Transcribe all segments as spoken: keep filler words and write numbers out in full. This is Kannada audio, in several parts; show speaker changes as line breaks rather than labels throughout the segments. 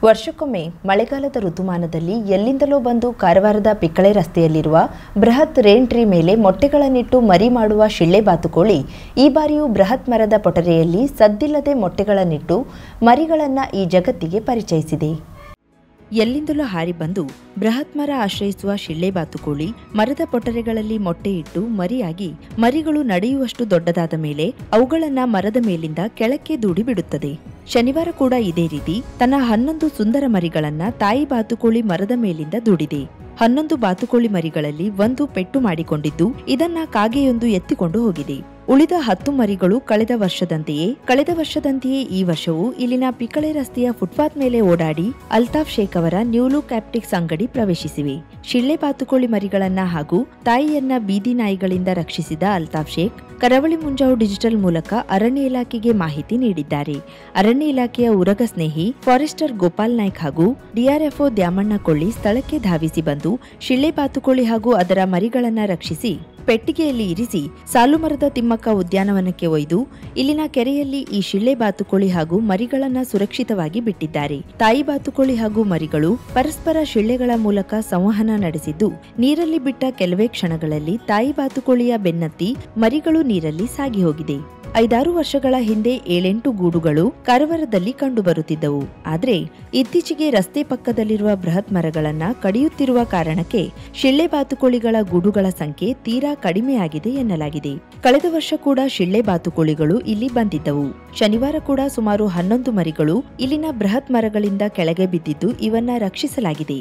ವರ್ಷಕ್ಕೊಮ್ಮೆ ಮಳೆಗಾಲದ ಋತುಮಾನದಲ್ಲಿ ಎಲ್ಲಿಂದಲೋ ಬಂದು ಕಾರವಾರದ ಪಿಕ್ಕಳೆ ರಸ್ತೆಯಲ್ಲಿರುವ ಬೃಹತ್ ರೇನ್ ಟ್ರೀ ಮೇಲೆ ಮೊಟ್ಟೆಗಳನ್ನಿಟ್ಟು ಮರಿ ಮಾಡುವ ಶಿಳ್ಳೆ ಬಾತುಕೋಳಿ ಈ ಬಾರಿಯೂ ಬೃಹತ್ ಮರದ ಪೊಟರೆಯಲ್ಲಿ ಸದ್ದಿಲ್ಲದೆ ಮೊಟ್ಟೆಗಳನ್ನಿಟ್ಟು ಮರಿಗಳನ್ನು ಈ ಜಗತ್ತಿಗೆ ಪರಿಚಯಿಸಿದೆ. ಎಲ್ಲಿಂದಲೂ ಹಾರಿ ಬಂದು ಬೃಹತ್ ಮರ ಆಶ್ರಯಿಸುವ ಶಿಳ್ಳೆ ಬಾತುಕೋಳಿ ಮರದ ಪೊಟರೆಗಳಲ್ಲಿ ಮೊಟ್ಟೆಯಿಟ್ಟು ಮರಿಯಾಗಿ ಮರಿಗಳು ನಡೆಯುವಷ್ಟು ದೊಡ್ಡದಾದ ಮೇಲೆ ಅವುಗಳನ್ನ ಮರದ ಮೇಲಿಂದ ಕೆಳಕ್ಕೆ ದೂಡಿ ಬಿಡುತ್ತದೆ. ಶನಿವಾರ ಕೂಡ ಇದೇ ರೀತಿ ತನ್ನ ಹನ್ನೊಂದು ಸುಂದರ ಮರಿಗಳನ್ನ ತಾಯಿ ಬಾತುಕೋಳಿ ಮರದ ಮೇಲಿಂದ ದೂಡಿದೆ. ಹನ್ನೊಂದು ಬಾತುಕೋಳಿ ಮರಿಗಳಲ್ಲಿ ಒಂದು ಪೆಟ್ಟು ಮಾಡಿಕೊಂಡಿದ್ದು ಇದನ್ನ ಕಾಗೆಯೊಂದು ಎತ್ತಿಕೊಂಡು ಹೋಗಿದೆ. ಉಳಿದ ಹತ್ತು ಮರಿಗಳು ಕಳೆದ ವರ್ಷದಂತೆಯೇ ಕಳೆದ ವರ್ಷದಂತೆಯೇ ಈ ವರ್ಷವೂ ಇಲ್ಲಿನ ಪಿಕ್ಕಳೆ ರಸ್ತೆಯ ಫುಟ್ಪಾತ್ ಮೇಲೆ ಓಡಾಡಿ ಅಲ್ತಾಫ್ ಶೇಖ್ ಅವರ ನ್ಯೂಲು ಕ್ಯಾಪ್ಟಿಕ್ಸ್ ಅಂಗಡಿ ಪ್ರವೇಶಿಸಿವೆ. ಶಿಳ್ಳೆ ಬಾತುಕೋಳಿ ಮರಿಗಳನ್ನ ಹಾಗೂ ತಾಯಿಯನ್ನ ಬೀದಿ ನಾಯಿಗಳಿಂದ ರಕ್ಷಿಸಿದ ಅಲ್ತಾಫ್ ಶೇಖ್ ಕರಾವಳಿ ಮುಂಜಾವು ಡಿಜಿಟಲ್ ಮೂಲಕ ಅರಣ್ಯ ಇಲಾಖೆಗೆ ಮಾಹಿತಿ ನೀಡಿದ್ದಾರೆ. ಅರಣ್ಯ ಇಲಾಖೆಯ ಉರಗ ಸ್ನೇಹಿ ಫಾರೆಸ್ಟರ್ ಗೋಪಾಲ್ ನಾಯ್ಕ್ ಹಾಗೂ ಡಿಆರ್ಎಫ್ಒ ದ್ಯಾಮಣ್ಣ ಕೊಳ್ಳಿ ಸ್ಥಳಕ್ಕೆ ಧಾವಿಸಿ ಬಂದು ಶಿಳ್ಳೆ ಬಾತುಕೋಳಿ ಹಾಗೂ ಅದರ ಮರಿಗಳನ್ನ ರಕ್ಷಿಸಿ ಪೆಟ್ಟಿಗೆಯಲ್ಲಿ ಇರಿಸಿ ಸಾಲುಮರದ ತಿಮ್ಮಕ್ಕ ಉದ್ಯಾನವನಕ್ಕೆ ಒಯ್ದು ಇಲ್ಲಿನ ಕೆರೆಯಲ್ಲಿ ಈ ಶಿಳ್ಳೆ ಬಾತುಕೋಳಿ ಹಾಗೂ ಮರಿಗಳನ್ನ ಸುರಕ್ಷಿತವಾಗಿ ಬಿಟ್ಟಿದ್ದಾರೆ. ತಾಯಿ ಬಾತುಕೋಳಿ ಹಾಗೂ ಮರಿಗಳು ಪರಸ್ಪರ ಶಿಳ್ಳೆಗಳ ಮೂಲಕ ಸಂವಹನ ನಡೆಸಿದ್ದು ನೀರಲ್ಲಿ ಬಿಟ್ಟ ಕೆಲವೇ ಕ್ಷಣಗಳಲ್ಲಿ ತಾಯಿ ಬಾತುಕೋಳಿಯ ಬೆನ್ನತ್ತಿ ಮರಿಗಳು ನೀರಲ್ಲಿ ಸಾಗಿ ಹೋಗಿದೆ. ಐದಾರು ವರ್ಷಗಳ ಹಿಂದೆ ಏಳೆಂಟು ಗೂಡುಗಳು ಕಾರವಾರದಲ್ಲಿ ಕಂಡುಬರುತ್ತಿದ್ದವು. ಆದರೆ ಇತ್ತೀಚೆಗೆ ರಸ್ತೆ ಪಕ್ಕದಲ್ಲಿರುವ ಬೃಹತ್ ಮರಗಳನ್ನ ಕಡಿಯುತ್ತಿರುವ ಕಾರಣಕ್ಕೆ ಶಿಳ್ಳೆ ಬಾತುಕೋಳಿಗಳ ಗೂಡುಗಳ ಸಂಖ್ಯೆ ತೀರಾ ಕಡಿಮೆಯಾಗಿದೆ ಎನ್ನಲಾಗಿದೆ. ಕಳೆದ ವರ್ಷ ಕೂಡ ಶಿಳ್ಳೆ ಬಾತುಕೋಳಿಗಳು ಇಲ್ಲಿ ಬಂದಿದ್ದವು. ಶನಿವಾರ ಕೂಡ ಸುಮಾರು ಹನ್ನೊಂದು ಮರಿಗಳು ಇಲ್ಲಿನ ಬೃಹತ್ ಮರಗಳಿಂದ ಕೆಳಗೆ ಬಿದ್ದಿದ್ದು ಇವನ್ನ ರಕ್ಷಿಸಲಾಗಿದೆ.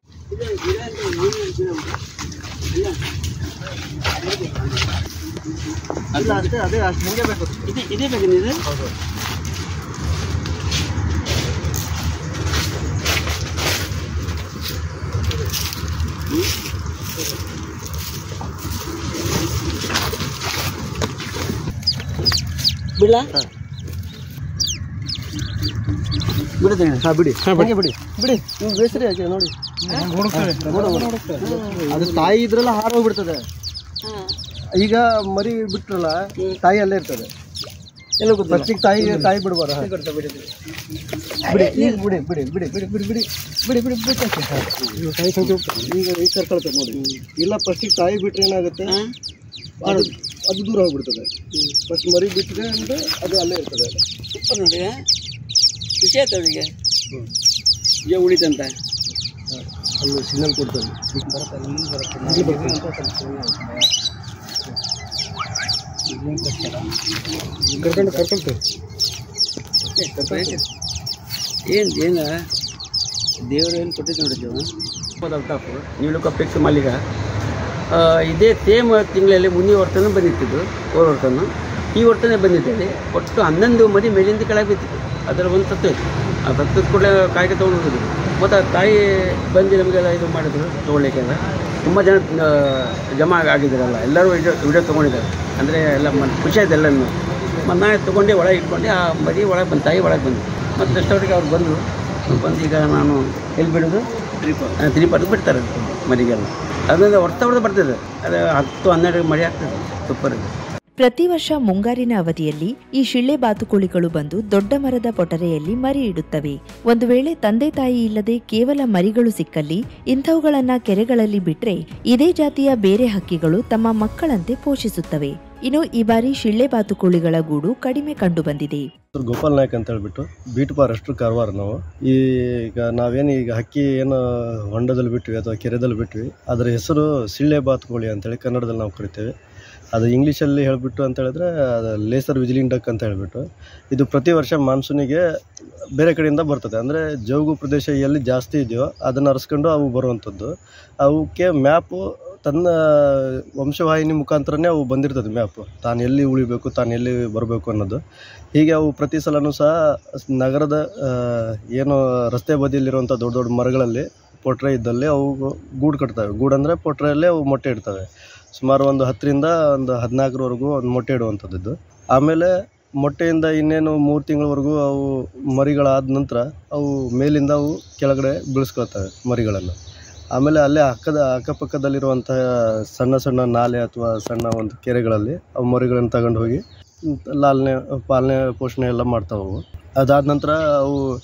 ಅಲ್ಲ ಅಷ್ಟೇ ಅದೇ ಅಷ್ಟು ಹಂಗೆ ಬೇಕು ಇದೆ ಇದೇ ಬೇಕು ಇದು ಹೌದು ಬಿಡ ಬಿಡುತ್ತೆ ಹಾಂ ಬಿಡಿ ಹಾಗೆ ಬಿಡಿ ಬಿಡಿ ನೀವು ಬೇಸರಿ ಹಾಕಿ ನೋಡಿ ಅದು ತಾಯಿ ಇದ್ರೆಲ್ಲ ಹಾರೋಗ್ಬಿಡ್ತದೆ. ಈಗ ಮರಿ ಬಿಟ್ರಲ್ಲ ತಾಯಿ ಅಲ್ಲೇ ಇರ್ತದೆ ಎಲ್ಲ ಫಸ್ಟಿಗೆ ತಾಯಿ ತಾಯಿ ಬಿಡ್ಬಾರ ಬಿಡಿ ಈಗ ಬಿಡಿ ಬಿಡಿ ಬಿಡಿ ಬಿಡಿ ಬಿಡಿ ಬಿಡಿ ಬಿಡಿ ಬಿಡಿ ಬಿಡಿ ತಾಯಿ ಈಗ ಈಗ ಕರ್ಕೊಳ್ತದೆ ನೋಡಿ. ಇಲ್ಲ ಫಸ್ಟಿಗೆ ತಾಯಿ ಬಿಟ್ರೆ ಏನಾಗುತ್ತೆ ಅದು ಅದು ದೂರ ಹೋಗ್ಬಿಡ್ತದೆ. ಫಸ್ಟ್ ಮರಿ ಬಿಟ್ಟರೆ ಅಂದರೆ ಅದು ಅಲ್ಲೇ ಇರ್ತದೆ. ಸೂಪರ್ ನೋಡಿ ಖುಷಿ ಆಯ್ತು ಅವರಿಗೆ ಈಗ ಉಳಿತಂತ ಅಲ್ಲಿ ಸಿಗ್ನಲ್ ಕೊಡ್ತದೆ ಬರುತ್ತೆ ಕರ್ಕೊಂಡು ಕರ್ಕೊಳ್ತೇವೆ ಏನು ಏನು ದೇವರು ಏನು ಕೊಟ್ಟಿದ್ದು ನೋಡಿದ್ದೇವೆ. ಅಲ್ತಾಫ್ ನ್ಯೂಲು ಕ್ಯಾಪ್ಟಿಕ್ಸ್ ಮಾಲೀಕ ಇದೇ ಸೇಮ್ ತಿಂಗಳಲ್ಲಿ ಮುಂದಿನ ವರ್ಷನೂ ಬಂದಿತ್ತು. ಹೋದ ವರ್ಷನೂ ಈ ವರ್ಷನೇ ಬಂದಿದ್ದೇವೆ. ಒಟ್ಟು ಹನ್ನೊಂದು ಮರಿ ಮೇಲಿಂದ ಕೆಳಗೆ ಬಿತ್ತಿತ್ತು. ಅದರ ಒಂದು ಸತ್ತು ಆ ಸತ್ತದ ಕೂಡಲೇ ಕಾಯಿಗೆ ತೊಗೊಂಡು ಹೋಗಿದ್ವಿ. ಮತ್ತು ಆ ತಾಯಿ ಬಂದು ನಮಗೆಲ್ಲ ಇದು ಮಾಡಿದ್ರು ತೊಗೊಳ್ಳಿಕ್ಕೆಲ್ಲ ತುಂಬ ಜನ ಜಮಾ ಆಗಿದ್ದಾರಲ್ಲ ಎಲ್ಲರೂ ವಿಡಿಯೋ ವಿಡಿಯೋ ತೊಗೊಂಡಿದ್ದಾರೆ. ಅಂದರೆ ಎಲ್ಲ ಮ ಖುಷಿ ಆಯ್ತು ಎಲ್ಲನೂ. ಮತ್ತು ನಾನು ತೊಗೊಂಡು ಒಳಗೆ ಇಟ್ಕೊಂಡು ಆ ಮರಿ ಒಳಗೆ ಬಂದು ತಾಯಿ ಒಳಗೆ ಬಂದು ಮತ್ತು ಎಷ್ಟೊತ್ತಿಗೆ ಅವ್ರು ಬಂದರು ಬಂದು ಈಗ ನಾನು ಎಲ್ಲಿ ಬಿಡೋದು ತ್ರೀಪಾರ್ಕ್ ತ್ರೀಪಾರ್ಕ್ ಬಿಡ್ತಾರೆ ಮರಿಗೆಲ್ಲ. ಅದರಿಂದ ಹೊರ್ತಾ ಹೊಡೆದು ಬರ್ತದೆ. ಅದು ಹತ್ತು ಹನ್ನೆರಡು ಮರಿ ಆಗ್ತದೆ. ಸೂಪರ್.
ಪ್ರತಿ ವರ್ಷ ಮುಂಗಾರಿನ ಅವಧಿಯಲ್ಲಿ ಈ ಶಿಳ್ಳೆ ಬಾತುಕೋಳಿಗಳು ಬಂದು ದೊಡ್ಡ ಮರದ ಪೊಟರೆಯಲ್ಲಿ ಮರಿ ಇಡುತ್ತವೆ. ಒಂದು ವೇಳೆ ತಂದೆ ತಾಯಿ ಇಲ್ಲದೆ ಕೇವಲ ಮರಿಗಳು ಸಿಕ್ಕಲ್ಲಿ ಇಂಥವುಗಳನ್ನ ಕೆರೆಗಳಲ್ಲಿ ಬಿಟ್ರೆ ಇದೇ ಜಾತಿಯ ಬೇರೆ ಹಕ್ಕಿಗಳು ತಮ್ಮ ಮಕ್ಕಳಂತೆ ಪೋಷಿಸುತ್ತವೆ. ಇನ್ನು ಈ ಬಾರಿ ಶಿಳ್ಳೆ ಬಾತುಕೋಳಿಗಳ ಗೂಡು ಕಡಿಮೆ ಕಂಡು ಬಂದಿದೆ.
ಗೋಪಾಲ್ ನಾಯ್ಕ್ ಅಂತ ಹೇಳ್ಬಿಟ್ಟು ಬೀಟ್ ಫಾರೆಸ್ಟರ್ ಕಾರವಾರ. ನಾವು ಈಗ ನಾವೇನು ಈಗ ಹಕ್ಕಿ ಏನು ಹೊಂಡದಲ್ಲಿ ಬಿಟ್ವಿ ಅಥವಾ ಕೆರೆದಲ್ಲಿ ಬಿಟ್ವಿ ಅದರ ಹೆಸರು ಶಿಳ್ಳೆ ಬಾತುಕೋಳಿ ಅಂತೇಳಿ ಕನ್ನಡದಲ್ಲಿ ನಾವು ಕರಿತೇವೆ. ಅದು ಇಂಗ್ಲೀಷಲ್ಲಿ ಹೇಳಿಬಿಟ್ಟು ಅಂತ ಹೇಳಿದ್ರೆ ಅದು ಲೇಸರ್ ವಿಜಿಲಿಂಗ್ ಡಕ್ ಅಂತ ಹೇಳಿಬಿಟ್ಟು ಇದು ಪ್ರತಿ ವರ್ಷ ಮಾನ್ಸೂನಿಗೆ ಬೇರೆ ಕಡೆಯಿಂದ ಬರ್ತದೆ. ಅಂದರೆ ಜೌಗು ಪ್ರದೇಶ ಎಲ್ಲಿ ಜಾಸ್ತಿ ಇದೆಯೋ ಅದನ್ನು ಅರಸ್ಕೊಂಡು ಅವು ಬರುವಂಥದ್ದು. ಅವಕ್ಕೆ ಮ್ಯಾಪು ತನ್ನ ವಂಶವಾಹಿನಿ ಮುಖಾಂತರನೇ ಅವು ಬಂದಿರ್ತದೆ. ಮ್ಯಾಪು ತಾನು ಎಲ್ಲಿ ಉಳಿಬೇಕು ತಾನು ಎಲ್ಲಿ ಬರಬೇಕು ಅನ್ನೋದು. ಹೀಗೆ ಅವು ಪ್ರತಿ ಸಲವೂ ಸಹ ನಗರದ ಏನು ರಸ್ತೆ ಬದಿಯಲ್ಲಿರುವಂಥ ದೊಡ್ಡ ದೊಡ್ಡ ಮರಗಳಲ್ಲಿ ಪೊಟ್ರೆ ಇದ್ದಲ್ಲಿ ಅವು ಗೂಡು ಕಟ್ತವೆ. ಗೂಡು ಅಂದರೆ ಪೊಟ್ರೆಯಲ್ಲೇ ಅವು ಮೊಟ್ಟೆ ಇಡ್ತವೆ. ಸುಮಾರು ಒಂದು ಹತ್ತರಿಂದ ಒಂದು ಹದಿನಾಲ್ಕರವರೆಗೂ ಒಂದು ಮೊಟ್ಟೆ ಇಡುವಂಥದ್ದು. ಆಮೇಲೆ ಮೊಟ್ಟೆಯಿಂದ ಇನ್ನೇನು ಮೂರು ತಿಂಗಳವರೆಗೂ ಅವು ಮರಿಗಳಾದ ನಂತರ ಅವು ಮೇಲಿಂದ ಅವು ಕೆಳಗಡೆ ಬೀಳಿಸ್ಕೊಳ್ತವೆ ಮರಿಗಳನ್ನು. ಆಮೇಲೆ ಅಲ್ಲೇ ಅಕ್ಕದ ಅಕ್ಕಪಕ್ಕದಲ್ಲಿರುವಂಥ ಸಣ್ಣ ಸಣ್ಣ ನಾಲೆ ಅಥವಾ ಸಣ್ಣ ಒಂದು ಕೆರೆಗಳಲ್ಲಿ ಅವು ಮರಿಗಳನ್ನು ತಗೊಂಡು ಹೋಗಿ ಲಾಲನೆ ಪಾಲನೆ ಪೋಷಣೆ ಎಲ್ಲ ಮಾಡ್ತಾವೆ. ಅದಾದ ನಂತರ ಅವು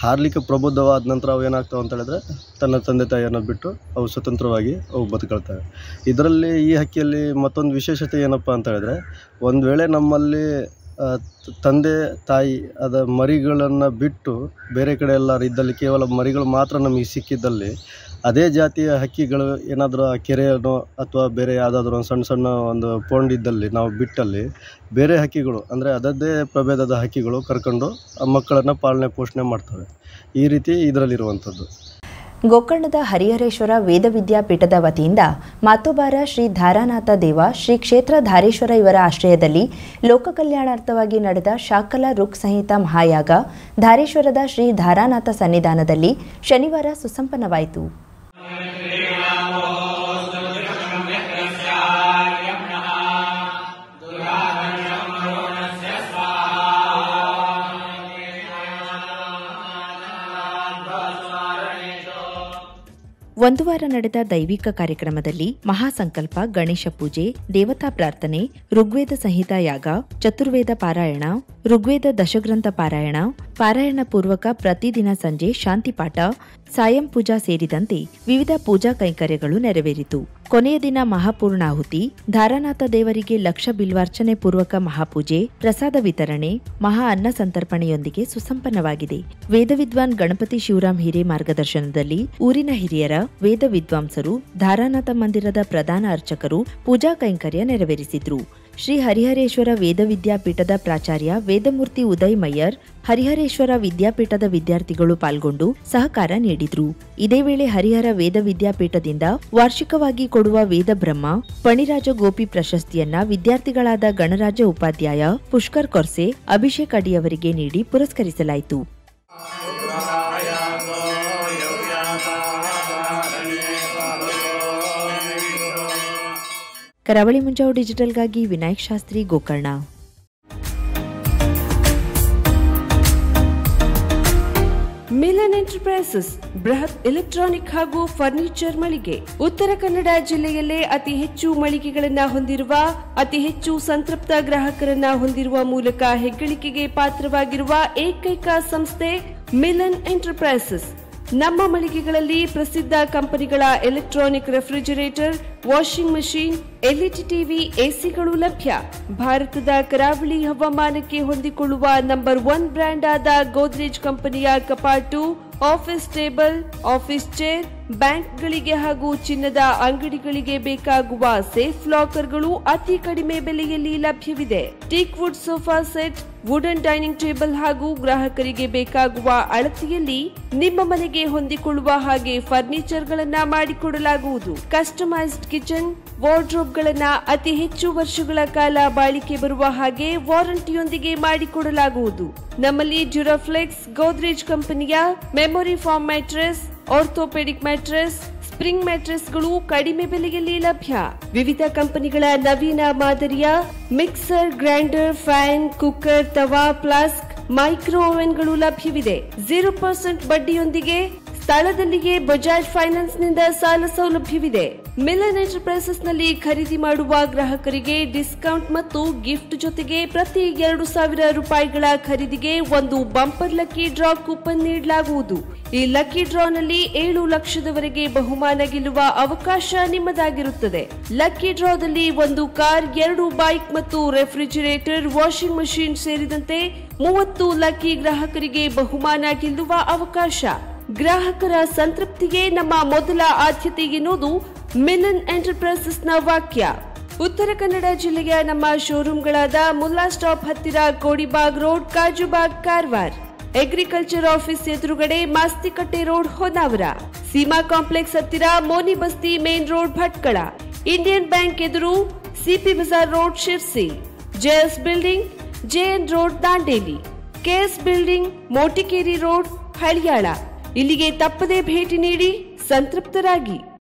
ಹಾರಲಿಕ್ಕೆ ಪ್ರಬುದ್ಧವಾದ ನಂತರ ಅವು ಏನಾಗ್ತಾವೆ ಅಂತ ಹೇಳಿದ್ರೆ ತನ್ನ ತಂದೆ ತಾಯಿಯನ್ನು ಬಿಟ್ಟು ಅವು ಸ್ವತಂತ್ರವಾಗಿ ಅವು ಬದುಕೊಳ್ತವೆ. ಇದರಲ್ಲಿ ಈ ಹಕ್ಕಿಯಲ್ಲಿ ಮತ್ತೊಂದು ವಿಶೇಷತೆ ಏನಪ್ಪ ಅಂತ ಹೇಳಿದ್ರೆ, ಒಂದು ವೇಳೆ ನಮ್ಮಲ್ಲಿ ತಂದೆ ತಾಯಿ ಅದ ಮರಿಗಳನ್ನು ಬಿಟ್ಟು ಬೇರೆ ಕಡೆ ಎಲ್ಲರೂ ಇದ್ದಲ್ಲಿ ಕೇವಲ ಮರಿಗಳು ಮಾತ್ರ ನಮಗೆ ಸಿಕ್ಕಿದ್ದಲ್ಲಿ ಅದೇ ಜಾತಿಯ ಹಕ್ಕಿಗಳು ಏನಾದರೂ ಆ ಕೆರೆಯೋ ಅಥವಾ ಬೇರೆ ಯಾವುದಾದ್ರೂ ಒಂದು ಸಣ್ಣ ಸಣ್ಣ ಒಂದು ಪೋಂಡ್ ಇದ್ದಲ್ಲಿ ನಾವು ಬಿಟ್ಟಲ್ಲಿ ಬೇರೆ ಹಕ್ಕಿಗಳು ಅಂದರೆ ಅದದ್ದೇ ಪ್ರಭೇದದ ಹಕ್ಕಿಗಳು ಕರ್ಕೊಂಡು ಆ ಮಕ್ಕಳನ್ನು ಪಾಲನೆ ಪೋಷಣೆ ಮಾಡ್ತವೆ. ಈ ರೀತಿ ಇದರಲ್ಲಿರುವಂಥದ್ದು.
ಗೋಕರ್ಣದ ಹರಿಹರೇಶ್ವರ ವೇದ ವಿದ್ಯಾಪೀಠದ ವತಿಯಿಂದ ಮಾತೋಬಾರ ಶ್ರೀ ಧಾರಾನಾಥ ದೇವ ಶ್ರೀ ಕ್ಷೇತ್ರ ಧಾರೇಶ್ವರ ಇವರ ಆಶ್ರಯದಲ್ಲಿ ಲೋಕ ಕಲ್ಯಾಣಾರ್ಥವಾಗಿ ನಡೆದ ಶಾಕಲ ಋಕ್ ಸಂಹಿತಾ ಮಹಾಯಾಗ ಧಾರೇಶ್ವರದ ಶ್ರೀ ಧಾರಾನಾಥ ಸನ್ನಿಧಾನದಲ್ಲಿ ಶನಿವಾರ ಸುಸಂಪನ್ನವಾಯಿತು. ಒಂದು ವಾರ ನಡೆದ ದೈವಿಕ ಕಾರ್ಯಕ್ರಮದಲ್ಲಿ ಮಹಾಸಂಕಲ್ಪ, ಗಣೇಶ ಪೂಜೆ, ದೇವತಾ ಪ್ರಾರ್ಥನೆ, ಋಗ್ವೇದ ಸಂಹಿತಾ ಯಾಗ, ಚತುರ್ವೇದ ಪಾರಾಯಣ, ಋಗ್ವೇದ ದಶಗ್ರಂಥ ಪಾರಾಯಣ, ಪಾರಾಯಣ ಪೂರ್ವಕ ಪ್ರತಿದಿನ ಸಂಜೆ ಶಾಂತಿಪಾಠ, ಸಾಯಂ ಪೂಜಾ ಸೇರಿದಂತೆ ವಿವಿಧ ಪೂಜಾ ಕೈಂಕರ್ಯಗಳು ನೆರವೇರಿತು. ಕೊನೆಯ ದಿನ ಮಹಾಪೂರ್ಣಾಹುತಿ, ಧಾರಾನಾಥ ದೇವರಿಗೆ ಲಕ್ಷ ಬಿಲ್ವಾರ್ಚನೆ ಪೂರ್ವಕ ಮಹಾಪೂಜೆ, ಪ್ರಸಾದ ವಿತರಣೆ, ಮಹಾ ಅನ್ನ ಸಂತರ್ಪಣೆಯೊಂದಿಗೆ ಸುಸಂಪನ್ನವಾಗಿದೆ. ವೇದ ವಿದ್ವಾನ್ ಗಣಪತಿ ಶಿವರಾಮ್ ಹಿರೇ ಮಾರ್ಗದರ್ಶನದಲ್ಲಿ ಊರಿನ ಹಿರಿಯರ ವೇದ ವಿದ್ವಾಂಸರು, ಧಾರಾನಾಥ ಮಂದಿರದ ಪ್ರಧಾನ ಅರ್ಚಕರು ಪೂಜಾ ಕೈಂಕರ್ಯ ನೆರವೇರಿಸಿದ್ರು. ಶ್ರೀ ಹರಿಹರೇಶ್ವರ ವೇದ ವಿದ್ಯಾಪೀಠದ ಪ್ರಾಚಾರ್ಯ ವೇದಮೂರ್ತಿ ಉದಯ್ ಮಯ್ಯರ್, ಹರಿಹರೇಶ್ವರ ವಿದ್ಯಾಪೀಠದ ವಿದ್ಯಾರ್ಥಿಗಳು ಪಾಲ್ಗೊಂಡು ಸಹಕಾರ ನೀಡಿದ್ರು. ಇದೇ ವೇಳೆ ಹರಿಹರ ವೇದ ವಿದ್ಯಾಪೀಠದಿಂದ ವಾರ್ಷಿಕವಾಗಿ ಕೊಡುವ ವೇದ ಬ್ರಹ್ಮ ಪಣಿರಾಜ ಗೋಪಿ ಪ್ರಶಸ್ತಿಯನ್ನ ವಿದ್ಯಾರ್ಥಿಗಳಾದ ಗಣರಾಜ ಉಪಾಧ್ಯಾಯ ಪುಷ್ಕರ್ ಕೊರ್ಸೆ, ಅಭಿಷೇಕ್ ಅಡಿಯವರಿಗೆ ನೀಡಿ ಪುರಸ್ಕರಿಸಲಾಯಿತು. ಕರಾವಳಿ ಮುಂಜಾವು ಡಿಜಿಟಲ್ಗಾಗಿ ವಿನಾಯಕ್ ಶಾಸ್ತ್ರಿ, ಗೋಕರ್ಣ.
ಮಿಲನ್ ಎಂಟರ್ಪ್ರೈಸಸ್ ಬೃಹತ್ ಎಲೆಕ್ಟ್ರಾನಿಕ್ ಹಾಗೂ ಫರ್ನಿಚರ್ ಮಳಿಗೆ. ಉತ್ತರ ಕನ್ನಡ ಜಿಲ್ಲೆಯಲ್ಲೇ ಅತಿ ಹೆಚ್ಚು ಮಳಿಗೆಗಳನ್ನ ಹೊಂದಿರುವ, ಅತಿ ಹೆಚ್ಚು ಸಂತೃಪ್ತ ಗ್ರಾಹಕರನ್ನ ಹೊಂದಿರುವ ಮೂಲಕ ಹೆಗ್ಗಳಿಕೆಗೆ ಪಾತ್ರವಾಗಿರುವ ಏಕೈಕ ಸಂಸ್ಥೆ ಮಿಲನ್ ಎಂಟರ್ಪ್ರೈಸಸ್. ನಮ್ಮ ಮಳಿಗೆಗಳಲ್ಲಿ ಪ್ರಸಿದ್ಧ ಕಂಪನಿಗಳ electronic refrigerator, washing machine, LED TV, ಎಸಿಗಳು ಲಭ್ಯ. ಭಾರತದ ಕರಾವಳಿ ಹವಾಮಾನಕ್ಕೆ ಹೊಂದಿಕೊಳ್ಳುವ ನಂಬರ್ ಒನ್ ಬ್ರ್ಯಾಂಡ್ ಆದ ಗೋದ್ರೇಜ್ ಕಂಪನಿಯ ಕಪಾಟು, ಆಫೀಸ್ ಟೇಬಲ್, ಆಫೀಸ್ ಚೇರ್, ಬ್ಯಾಂಕ್ಗಳಿಗೆ ಹಾಗೂ ಚಿನ್ನದ ಅಂಗಡಿಗಳಿಗೆ ಬೇಕಾಗುವ ಸೇಫ್ ಲಾಕರ್ಗಳು ಅತಿ ಕಡಿಮೆ ಬೆಲೆಯಲ್ಲಿ ಲಭ್ಯವಿದೆ. Teak wood sofa set, wooden dining table ಹಾಗೂ ಗ್ರಾಹಕರಿಗೆ ಬೇಕಾಗುವ ಅಳತೆಯಲ್ಲಿ ನಿಮ್ಮ ಮನೆಗೆ ಹೊಂದಿಕೊಳ್ಳುವ ಹಾಗೆ ಫರ್ನಿಚರ್ ಗಳನ್ನ ಮಾಡಿಕೊಡಲಾಗುವುದು. ಕಸ್ಟಮೈಸ್ಡ್ ಕಿಚನ್, ವಾರ್ಡ್ರೋಬ್ ಗಳನ್ನ ಅತಿ ಹೆಚ್ಚು ವರ್ಷಗಳ ಕಾಲ ಬಾಳಿಕೆ ಬರುವ ಹಾಗೆ ವಾರಂಟಿಯೊಂದಿಗೆ ಮಾಡಿಕೊಡಲಾಗುವುದು. ನಮ್ಮಲ್ಲಿ ಡ್ಯೂರಾಫ್ಲೆಕ್ಸ್, ಗೋದ್ರೇಜ್ ಕಂಪನಿಯ memory foam mattress, orthopaedic mattress, spring ಮ್ಯಾಟ್ರೆಸ್ಗಳು ಕಡಿಮೆ ಬೆಲೆಯಲ್ಲಿ ಲಭ್ಯ. ವಿವಿಧ ಕಂಪನಿಗಳ ನವೀನ ಮಾದರಿಯ ಮಿಕ್ಸರ್, ಗ್ರೈಂಡರ್, ಫ್ಯಾನ್, ಕುಕ್ಕರ್, ತವಾ, ಫ್ಲಾಸ್ಕ್, ಮೈಕ್ರೋ ಓವೆನ್ಗಳು ಲಭ್ಯವಿದೆ. ಜೀರೋ ಪರ್ಸೆಂಟ್ ಬಡ್ಡಿಯೊಂದಿಗೆ ಸ್ಥಳದಲ್ಲಿಯೇ ಬಜಾಜ್ ಫೈನಾನ್ಸ್ ನಿಂದ ಸಾಲ ಸೌಲಭ್ಯವಿದೆ. ಮಿಲನ್ ಎಂಟರ್ಪ್ರೈಸಸ್ ನಲ್ಲಿ ಖರೀದಿ ಮಾಡುವ ಗ್ರಾಹಕರಿಗೆ ಡಿಸ್ಕೌಂಟ್ ಮತ್ತು ಗಿಫ್ಟ್ ಜೊತೆಗೆ ಪ್ರತಿ ಎರಡು ಸಾವಿರ ರೂಪಾಯಿಗಳ ಖರೀದಿಗೆ ಒಂದು ಬಂಪರ್ ಲಕ್ಕಿ ಡ್ರಾ ಕೂಪನ್ ನೀಡಲಾಗುವುದು. ಈ ಲಕ್ಕಿ ಡ್ರಾ ನಲ್ಲಿ ಏಳು ಲಕ್ಷದವರೆಗೆ ಬಹುಮಾನ ಗೆಲ್ಲುವ ಅವಕಾಶ ನಿಮ್ಮದಾಗಿರುತ್ತದೆ. ಲಕ್ಕಿ ಡ್ರಾದಲ್ಲಿ ಒಂದು ಕಾರ್, ಎರಡು ಬೈಕ್ ಮತ್ತು ರೆಫ್ರಿಜರೇಟರ್, ವಾಷಿಂಗ್ ಮಷೀನ್ ಸೇರಿದಂತೆ ಮೂವತ್ತು ಲಕ್ಕಿ ಗ್ರಾಹಕರಿಗೆ ಬಹುಮಾನ ಗೆಲ್ಲುವ ಅವಕಾಶ. ಗ್ರಾಹಕರ ಸಂತೃಪ್ತಿಗೆ ನಮ್ಮ ಮೊದಲ ಆದ್ಯತೆ ಎನ್ನುವುದು ಮಿಲನ್ ಎಂಟರ್ಪ್ರೈಸಸ್ ನ ವಾಕ್ಯ. ಉತ್ತರ ಕನ್ನಡ ಜಿಲ್ಲೆಯ ನಮ್ಮ ಶೋರೂಮ್ಗಳಾದ ಮುಲ್ಲಾ ಸ್ಟಾಪ್ ಹತ್ತಿರ Kodibag road, Kajubag, Karwar. Agriculture office ಎದುರುಗಡೆ ಮಾಸ್ತಿಕಟ್ಟೆ ರೋಡ್, ಹೊನ್ನಾವರ. ಸೀಮಾ ಕಾಂಪ್ಲೆಕ್ಸ್ ಹತ್ತಿರ Moni Basti main road, Bhatkal. Indian bank ಎದುರು CP Bazaar road, Sirsi. JS building, JN road, Dandeli. KS building, Motikeri road, Haliyal. ಇಲ್ಲಿಗೆ ತಪ್ಪದೇ ಭೇಟಿ ನೀಡಿ ಸಂತೃಪ್ತರಾಗಿ.